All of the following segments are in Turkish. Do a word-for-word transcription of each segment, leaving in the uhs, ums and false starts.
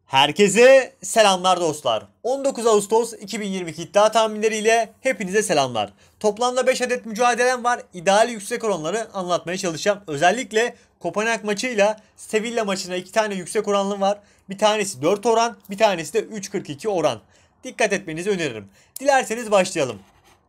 Herkese selamlar dostlar. on dokuz Ağustos iki bin yirmi iki iddia tahminleriyle hepinize selamlar. Toplamda beş adet mücadelem var. İdeal yüksek oranları anlatmaya çalışacağım. Özellikle Kopenhag maçıyla Sevilla maçına iki tane yüksek oranlı var. Bir tanesi dört oran, bir tanesi de üç kırk iki oran. Dikkat etmenizi öneririm. Dilerseniz başlayalım.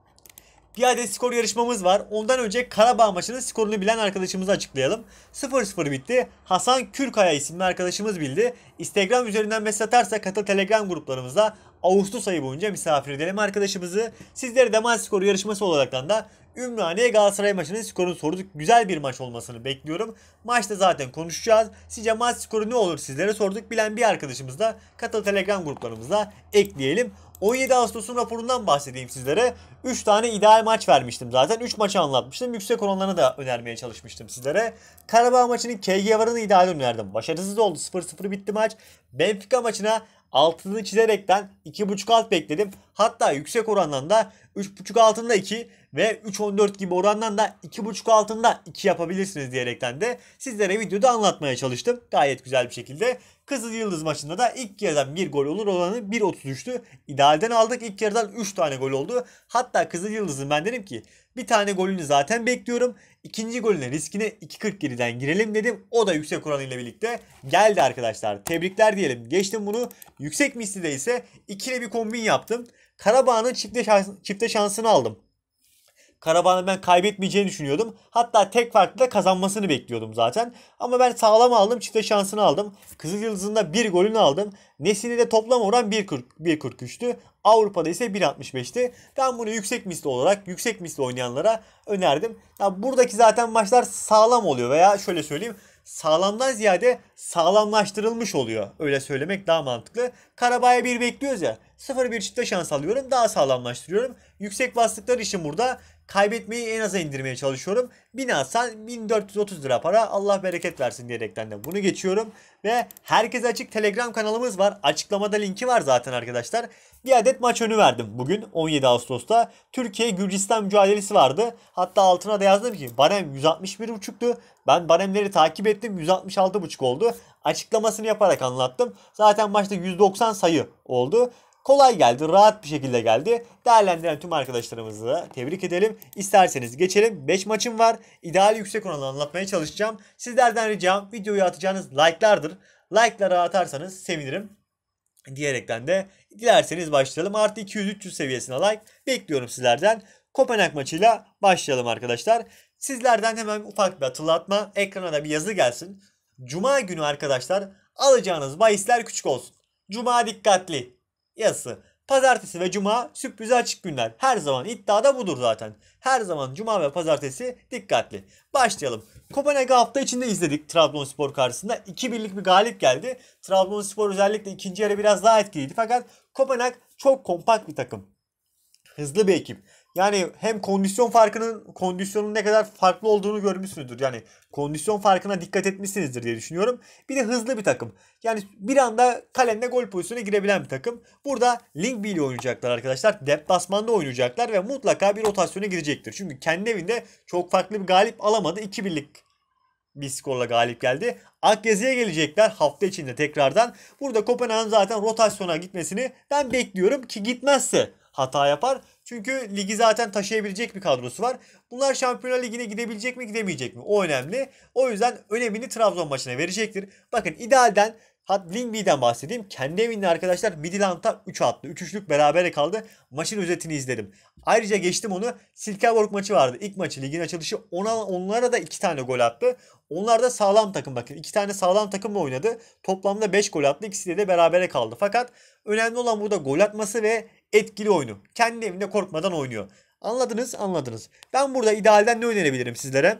Bir adet skor yarışmamız var. Ondan önce Karabağ maçının skorunu bilen arkadaşımızı açıklayalım. sıfır sıfır bitti. Hasan Kürkaya isimli arkadaşımız bildi. Instagram üzerinden mesaj atarsa katıl Telegram gruplarımızda Ağustos ayı boyunca misafir edelim arkadaşımızı. Sizlere de maç skoru yarışması olaraktan da Ümraniye Galatasaray maçının skorunu sorduk. Güzel bir maç olmasını bekliyorum. Maçta zaten konuşacağız. Sizce maç skoru ne olur sizlere sorduk. Bilen bir arkadaşımız da katıl Telegram gruplarımıza ekleyelim. on yedi Ağustos'un raporundan bahsedeyim sizlere. üç tane ideal maç vermiştim zaten. üç maçı anlatmıştım. Yüksek oranlarını da önermeye çalışmıştım sizlere. Karabağ maçının K G varını ideal önerdim. Başarısız oldu. sıfır sıfır bitti maç. Benfica maçına altını çizerekten iki buçuk alt bekledim. Hatta yüksek orandan da üç buçuk altında iki ve üç on dört gibi orandan da iki buçuk altında iki yapabilirsiniz diyerekten de sizlere videoda anlatmaya çalıştım. Gayet güzel bir şekilde. Kızıl Yıldız maçında da ilk yarıdan bir gol olur olanı bir otuz üçtü. İdealden aldık. İlk yarıdan üç tane gol oldu. Hatta Kızıl Yıldız'ın ben dedim ki bir tane golünü zaten bekliyorum. İkinci golüne riskine iki kırk geriden girelim dedim. O da yüksek oranıyla birlikte geldi arkadaşlar. Tebrikler diyelim. Geçtim bunu. Yüksek mislide ise ikili bir kombin yaptım. Karabağ'ın çifte, şans, çifte şansını aldım. Karabağ'ın ben kaybetmeyeceğini düşünüyordum. Hatta tek farklı da kazanmasını bekliyordum zaten. Ama ben sağlam aldım. Çifte şansını aldım. Kızıl Yıldız'ın da bir golünü aldım. Nesli'de toplam oran bir kırk üçtü. Avrupa'da ise bir altmış beşti. Ben bunu yüksek misli olarak yüksek misli oynayanlara önerdim. Ya buradaki zaten maçlar sağlam oluyor veya şöyle söyleyeyim. Sağlamdan ziyade sağlamlaştırılmış oluyor. Öyle söylemek daha mantıklı. Karabağ'a bir bekliyoruz ya. sıfır bir çifte şans alıyorum. Daha sağlamlaştırıyorum. Yüksek bastıkları için burada kaybetmeyi en aza indirmeye çalışıyorum. bin alsan bin dört yüz otuz lira para, Allah bereket versin diyerekten de bunu geçiyorum. Ve herkese açık Telegram kanalımız var. Açıklamada linki var zaten arkadaşlar. Bir adet maç önü verdim bugün on yedi Ağustos'ta. Türkiye Gürcistan mücadelesi vardı. Hatta altına da yazdım ki barem yüz altmış bir buçuktu. Ben baremleri takip ettim, yüz altmış altı buçuk oldu. Açıklamasını yaparak anlattım. Zaten maçta yüz doksan sayı oldu. Kolay geldi, rahat bir şekilde geldi. Değerlendiren tüm arkadaşlarımızı da tebrik edelim. İsterseniz geçelim. beş maçım var. İdeal yüksek oranı anlatmaya çalışacağım. Sizlerden ricam videoyu atacağınız like'lardır. Like'ları atarsanız sevinirim. Diyerekten de dilerseniz başlayalım. Artı iki yüz üç yüz seviyesine like bekliyorum sizlerden. Kopenhag maçıyla başlayalım arkadaşlar. Sizlerden hemen ufak bir hatırlatma. Ekrana da bir yazı gelsin. Cuma günü arkadaşlar alacağınız bahisler küçük olsun. Cuma dikkatli yazısı. Pazartesi ve cuma sürprize açık günler. Her zaman iddiada budur zaten. Her zaman cuma ve pazartesi dikkatli. Başlayalım. Kopenhag'ı hafta içinde izledik Trabzonspor karşısında. iki birlik bir galip geldi. Trabzonspor özellikle ikinci yarı biraz daha etkiliydi. Fakat Kopenhag çok kompakt bir takım. Hızlı bir ekip. Yani hem kondisyon farkının kondisyonun ne kadar farklı olduğunu görmüşsünüzdür. Yani kondisyon farkına dikkat etmişsinizdir diye düşünüyorum. Bir de hızlı bir takım. Yani bir anda kalende gol pozisyonuna girebilen bir takım. Burada Lyngby ile oynayacaklar arkadaşlar. Deplasmanda oynayacaklar ve mutlaka bir rotasyona girecektir. Çünkü kendi evinde çok farklı bir galip alamadı. iki birlik bir skorla galip geldi. Akgezi'ye gelecekler hafta içinde tekrardan. Burada Kopenhag'ın zaten rotasyona gitmesini ben bekliyorum ki gitmezse hata yapar. Çünkü ligi zaten taşıyabilecek bir kadrosu var. Bunlar Şampiyonlar Ligi'ne gidebilecek mi gidemeyecek mi? O önemli. O yüzden önemini Trabzon maçına verecektir. Bakın idealden Lyngby'den bahsedeyim. Kendi evinde arkadaşlar Midtjylland'a üç attı. üç üçlük berabere kaldı. Maçın özetini izledim. Ayrıca geçtim onu. Silkeborg maçı vardı. İlk maçı ligin açılışı. Ona, onlara da iki tane gol attı. Onlar da sağlam takım bakın. iki tane sağlam takımla oynadı. Toplamda beş gol attı. İkisi de berabere kaldı. Fakat önemli olan burada gol atması ve etkili oyunu. Kendi evinde korkmadan oynuyor. Anladınız? Anladınız. Ben burada idealden ne önerebilirim sizlere?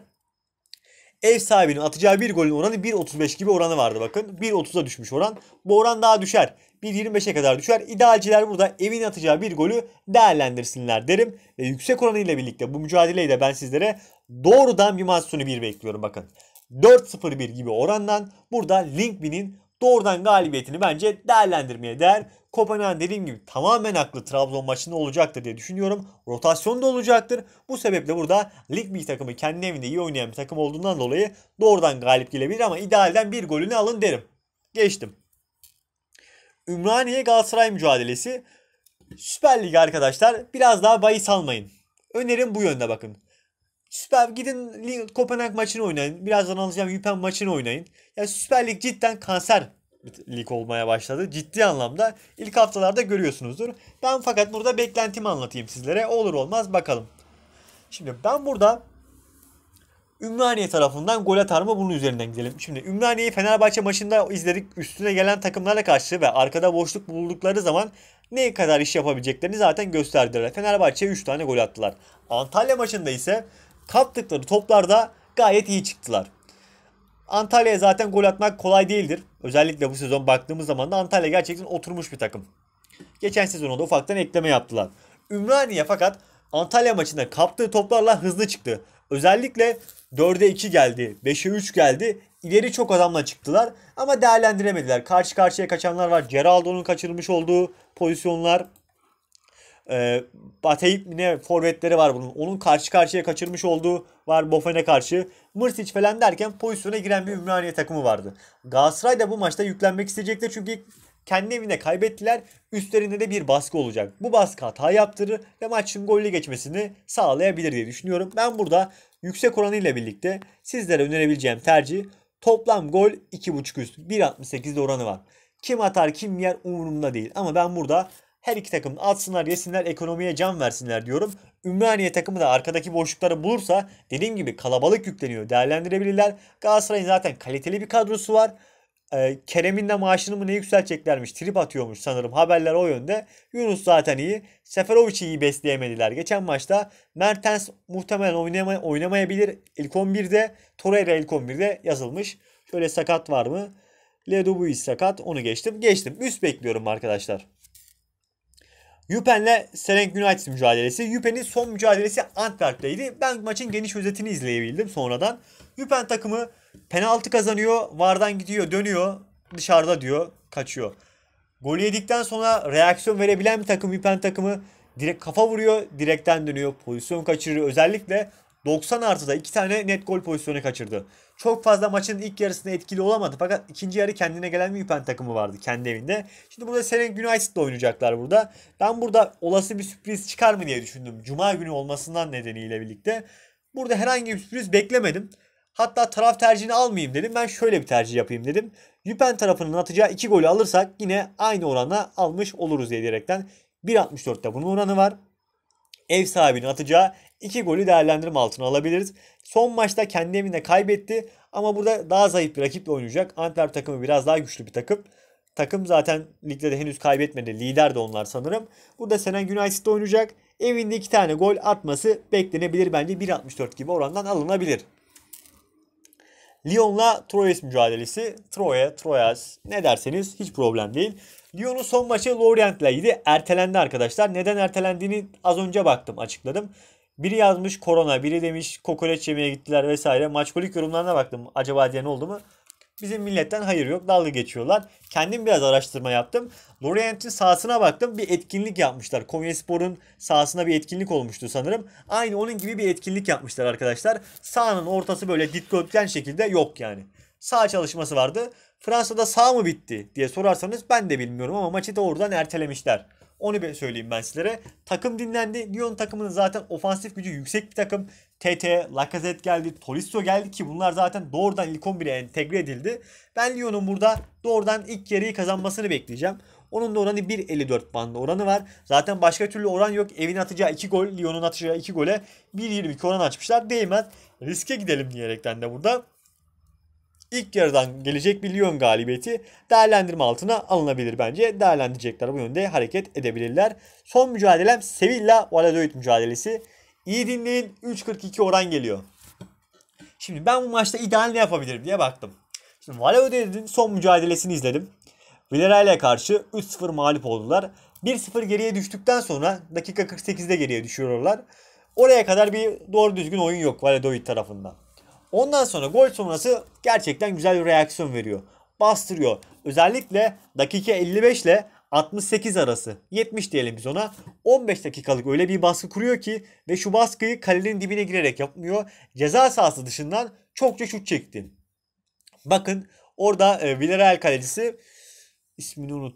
Ev sahibinin atacağı bir golün oranı bir otuz beş gibi oranı vardı bakın. bir otuza düşmüş oran. Bu oran daha düşer. bir yirmi beşe kadar düşer. İdealciler burada evin atacağı bir golü değerlendirsinler derim. Ve yüksek oranıyla birlikte bu mücadeleyi de ben sizlere doğrudan bir maç sonu bir bekliyorum bakın. dört sıfır bir gibi orandan burada Lyngby'nin doğrudan galibiyetini bence değerlendirmeye değer. Kopenhag dediğim gibi tamamen aklı Trabzon maçında olacaktır diye düşünüyorum. Rotasyon da olacaktır. Bu sebeple burada Lyngby takımı kendi evinde iyi oynayan bir takım olduğundan dolayı doğrudan galip gelebilir ama idealden bir golünü alın derim. Geçtim. Ümraniye Galatasaray mücadelesi. Süper Lig arkadaşlar, biraz daha bahis almayın. Önerim bu yönde bakın. Süper gidin Kopenhag maçını oynayın. Birazdan alacağım Yüpen maçını oynayın. Yani Süper Lig cidden kanser lig olmaya başladı. Ciddi anlamda ilk haftalarda görüyorsunuzdur. Ben fakat burada beklentimi anlatayım sizlere. Olur olmaz bakalım. Şimdi ben burada Ümraniye tarafından gol atar mı bunun üzerinden gidelim. Şimdi Ümraniye'yi Fenerbahçe maçında izledik. Üstüne gelen takımlarla karşı ve arkada boşluk buldukları zaman ne kadar iş yapabileceklerini zaten gösterdiler. Fenerbahçe'ye üç tane gol attılar. Antalya maçında ise kaptıkları toplarda gayet iyi çıktılar. Antalya'ya zaten gol atmak kolay değildir. Özellikle bu sezon baktığımız zaman da Antalya gerçekten oturmuş bir takım. Geçen sezona da ufaktan ekleme yaptılar. Ümraniye fakat Antalya maçında kaptığı toplarla hızlı çıktı. Özellikle dörde iki geldi, beşe üç geldi. İleri çok adamla çıktılar ama değerlendiremediler. Karşı karşıya kaçanlar var. Geraldo'nun kaçırmış olduğu pozisyonlar. E, Bateyip ne forvetleri var bunun. Onun karşı karşıya kaçırmış olduğu var Bofen'e karşı. Mırsic falan derken pozisyona giren bir Ümraniye takımı vardı. Galatasaray da bu maçta yüklenmek isteyecektir çünkü kendi evinde kaybettiler. Üstlerinde de bir baskı olacak. Bu baskı hata yaptırır ve maçın gollü geçmesini sağlayabilir diye düşünüyorum. Ben burada yüksek oranı ile birlikte sizlere önerebileceğim tercih toplam gol iki buçuk üst. bir virgül altmış sekizde oranı var. Kim atar kim yer umurumda değil. Ama ben burada her iki takım atsınlar yesinler ekonomiye can versinler diyorum. Ümraniye takımı da arkadaki boşlukları bulursa dediğim gibi kalabalık yükleniyor. Değerlendirebilirler. Galatasaray'ın zaten kaliteli bir kadrosu var. Ee, Kerem'in de maaşını mı ne yükselteceklermiş. Trip atıyormuş sanırım. Haberler o yönde. Yunus zaten iyi. Seferovic'i iyi besleyemediler. Geçen maçta Mertens muhtemelen oynamay oynamayabilir. İlk on birde Torreira ilk on birde yazılmış. Şöyle sakat var mı? Ledubuis sakat. Onu geçtim. Geçtim. Üst bekliyorum arkadaşlar. Yüpen'le Serenk United mücadelesi. Yüpen'in son mücadelesi Antwerp'teydi. Ben maçın geniş özetini izleyebildim sonradan. Yüpen takımı penaltı kazanıyor. Vardan gidiyor, dönüyor. Dışarıda diyor, kaçıyor. Golü yedikten sonra reaksiyon verebilen bir takım Yüpen takımı. Direkt kafa vuruyor, direkten dönüyor. Pozisyon kaçırıyor. Özellikle doksan artıda iki tane net gol pozisyonu kaçırdı. Çok fazla maçın ilk yarısında etkili olamadı. Fakat ikinci yarı kendine gelen bir Yüpen takımı vardı kendi evinde. Şimdi burada Serenk United'la oynayacaklar burada. Ben burada olası bir sürpriz çıkar mı diye düşündüm. Cuma günü olmasından nedeniyle birlikte. Burada herhangi bir sürpriz beklemedim. Hatta taraf tercihini almayayım dedim. Ben şöyle bir tercih yapayım dedim. Yüpen tarafının atacağı iki golü alırsak yine aynı orana almış oluruz diye diyerekten. bir virgül altmış dörtte bunun oranı var. Ev sahibinin atacağı iki golü değerlendirme altına alabiliriz. Son maçta kendi evinde kaybetti ama burada daha zayıf bir rakiple oynayacak. Antwerp takımı biraz daha güçlü bir takım. Takım zaten ligde de henüz kaybetmedi. Lider de onlar sanırım. Burada Serenk United'da oynayacak. Evinde iki tane gol atması beklenebilir bence. bir virgül altmış dört gibi orandan alınabilir. Lyon'la Troyes mücadelesi. Troye, Troyes ne derseniz hiç problem değil. Lyon'un son maçı Lorient'leydi. Ertelendi arkadaşlar. Neden ertelendiğini az önce baktım, açıkladım. Biri yazmış korona, biri demiş kokoreç yemeye gittiler vesaire. Maçkolik yorumlarına baktım. Acaba diye ne oldu mu? Bizim milletten hayır yok, dalga geçiyorlar. Kendim biraz araştırma yaptım. Lorient'in sahasına baktım. Bir etkinlik yapmışlar. Konyaspor'un sahasına bir etkinlik olmuştu sanırım. Aynı onun gibi bir etkinlik yapmışlar arkadaşlar. Sahanın ortası böyle dikdörtgen şekilde yok yani. Saha çalışması vardı. Fransa'da sağ mı bitti diye sorarsanız ben de bilmiyorum ama maçı da oradan ertelemişler. Onu söyleyeyim ben sizlere. Takım dinlendi. Lyon takımının zaten ofansif gücü yüksek bir takım. T T, Lacazette geldi, Tolisso geldi ki bunlar zaten doğrudan ilk on bire entegre edildi. Ben Lyon'un burada doğrudan ilk yarıyı kazanmasını bekleyeceğim. Onun da oranı bir virgül elli dört bandı oranı var. Zaten başka türlü oran yok. Evin atacağı iki gol, Lyon'un atacağı iki gole bir virgül yirmi iki oran açmışlar. Değmez. Riske gidelim diyerekten de burada İlk yarıdan gelecek bir Lyon galibiyeti değerlendirme altına alınabilir bence. Değerlendirecekler bu yönde hareket edebilirler. Son mücadelem Sevilla-Valladolid mücadelesi. İyi dinleyin, üç virgül kırk iki oran geliyor. Şimdi ben bu maçta ideal ne yapabilirim diye baktım. Şimdi Valladolid'in son mücadelesini izledim. Villarreal'e karşı üç sıfır mağlup oldular. bir sıfır geriye düştükten sonra dakika kırk sekizde geriye düşüyorlar. Oraya kadar bir doğru düzgün oyun yok Valladolid tarafından. Ondan sonra gol sonrası gerçekten güzel bir reaksiyon veriyor. Bastırıyor. Özellikle dakika elli beş ile altmış sekiz arası. yetmiş diyelim biz ona. on beş dakikalık öyle bir baskı kuruyor ki ve şu baskıyı kalenin dibine girerek yapmıyor. Ceza sahası dışından çokça şut çekti. Bakın orada e, Villarreal kalecisi ismini unuttum.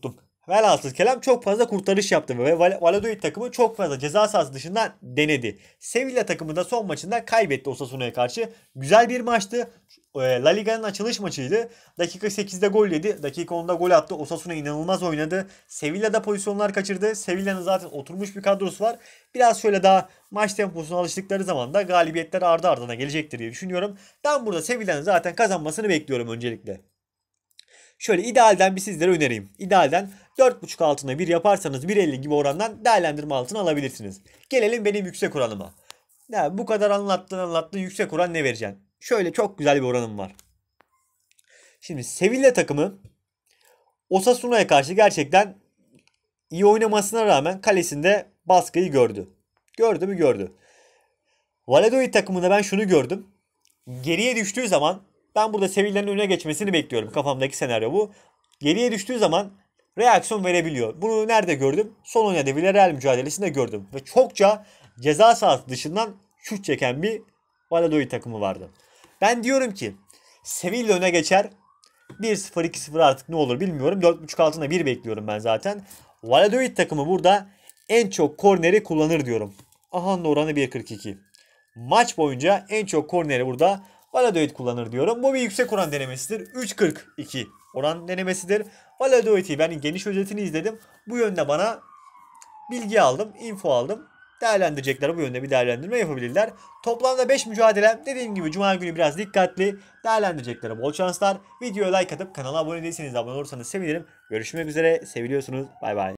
Velhasıl kelam çok fazla kurtarış yaptı ve Val- Valladolid takımı çok fazla ceza sahası dışından denedi. Sevilla takımı da son maçında kaybetti Osasuna'ya karşı. Güzel bir maçtı. E, La Liga'nın açılış maçıydı. Dakika sekizde gol yedi. Dakika onda gol attı. Osasuna inanılmaz oynadı. Sevilla'da pozisyonlar kaçırdı. Sevilla'nın zaten oturmuş bir kadrosu var. Biraz şöyle daha maç temposuna alıştıkları zaman da galibiyetler ardı ardına gelecektir diye düşünüyorum. Ben burada Sevilla'nın zaten kazanmasını bekliyorum öncelikle. Şöyle idealden bir sizlere önereyim. İdealden dört buçuk altına bir yaparsanız bir elli gibi orandan değerlendirme altına alabilirsiniz. Gelelim benim yüksek oranıma. Ya bu kadar anlattığın anlattığın yüksek oran ne vereceksin? Şöyle çok güzel bir oranım var. Şimdi Sevilla takımı Osasuna'ya karşı gerçekten iyi oynamasına rağmen kalesinde baskıyı gördü. Gördü mü gördü. Valladolid takımında ben şunu gördüm. Geriye düştüğü zaman ben burada Sevilla'nın öne geçmesini bekliyorum. Kafamdaki senaryo bu. Geriye düştüğü zaman reaksiyon verebiliyor. Bunu nerede gördüm? Son oynadığı Villarreal mücadelesinde gördüm. Ve çokça ceza sahası dışından şut çeken bir Valladolid takımı vardı. Ben diyorum ki Sevilla öne geçer. bir sıfır iki sıfır artık ne olur bilmiyorum. dört buçuk altında bir bekliyorum ben zaten. Valladolid takımı burada en çok korneri kullanır diyorum. Ahan'ın oranı bir kırk iki. Maç boyunca en çok korneri burada Valladolid kullanır diyorum. Bu bir yüksek oran denemesidir. üç kırk iki oran denemesidir. Valladolid'i ben geniş özetini izledim. Bu yönde bana bilgi aldım, info aldım. Değerlendirecekler bu yönde bir değerlendirme yapabilirler. Toplamda beş mücadele. Dediğim gibi Cuma günü biraz dikkatli. Değerlendireceklere bol şanslar. Videoya like atıp kanala abone değilseniz abone olursanız sevinirim. Görüşmek üzere. Seviliyorsunuz. Bay bay.